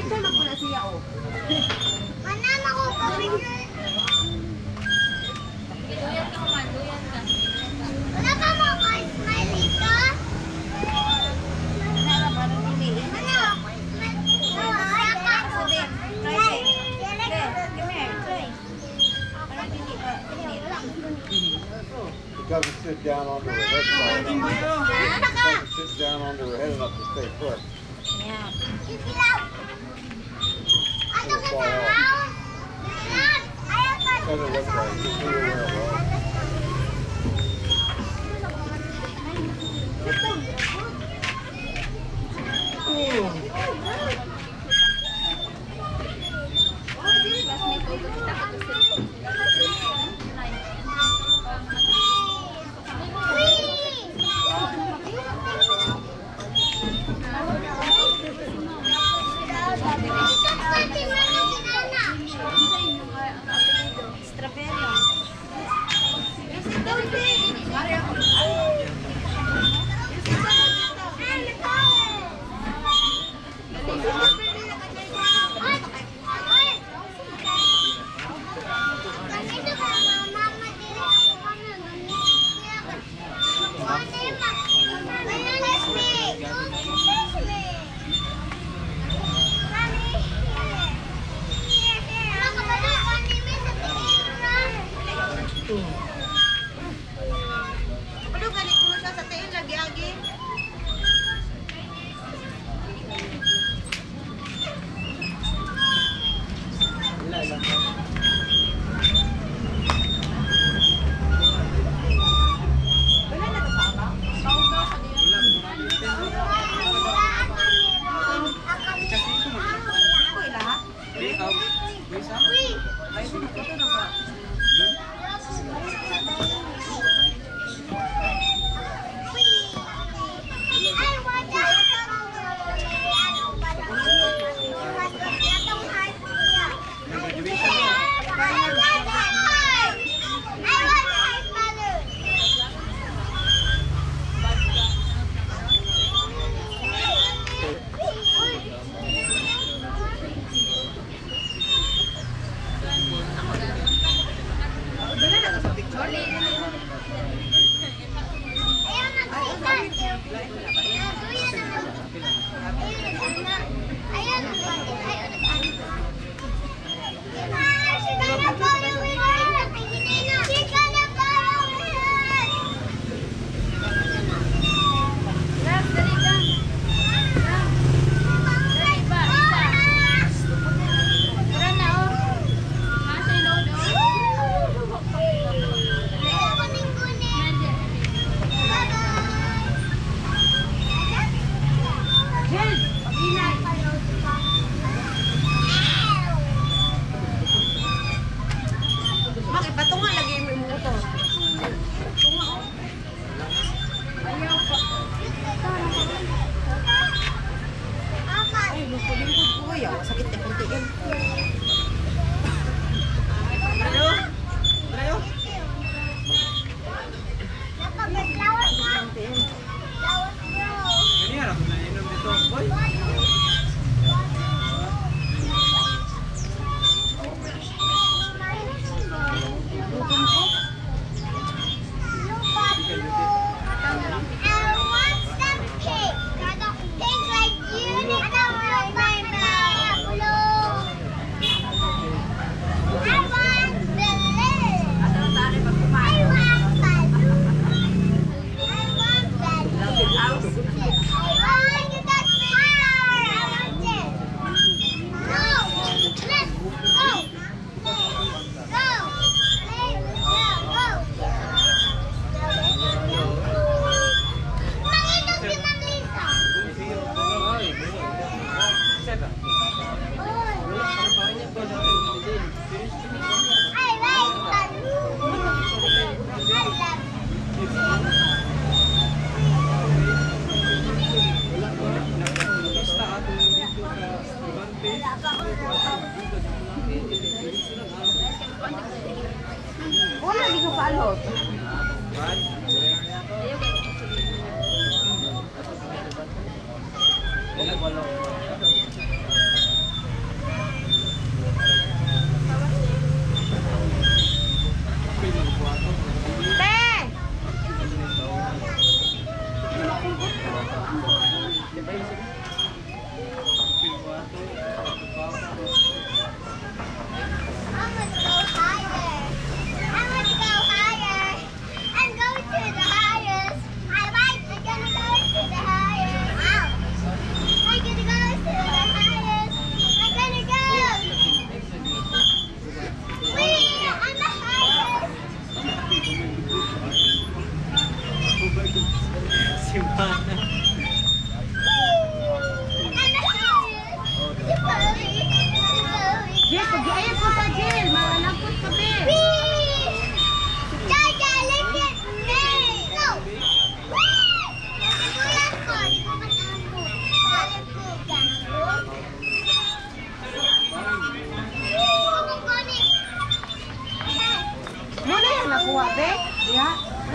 Picture na pala siya, oh. Manama ko kami. Duyan ka man, duyan ka. Wala ka mo ko smile dito? Nara, parang hindi. Ano ako smile? Wala ka. Sabi, try it. Come here, try. Parang hindi pa. Hindi lang. It doesn't sit down onto her head. It doesn't sit down onto her head enough to stay put. Yeah. Ikilaw. Ano ka sa house? Ikilaw. Ayaw ka. Doesn't look right. Just so you're aware of that. Ano ganit mo siya sa tail lagi agi? Wala na to sa ama? Paugaw sa diyan. Ako ila? Wala na to sa picture? Rap, dali ka. Rap. Dali ba? Isa. Tara na, oh. Nasa ilod, oh. Nandiyan. Jen! Pag-inay! Bakit? Ba't nga lagi mo yung motor? Tunga, oh. Ayaw pa. Ay, lungkod-lungkod ko. Ayaw, sakit na punti yan. Brayo? Brayo? Ganyan ako na inom dito. Boy! Wala, di ko paalot. nakuha, be? Diha.